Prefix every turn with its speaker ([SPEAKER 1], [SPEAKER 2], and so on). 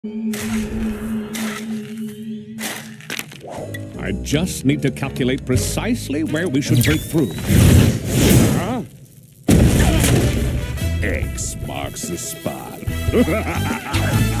[SPEAKER 1] I just need to calculate precisely where we should break through. Huh?
[SPEAKER 2] X marks the spot.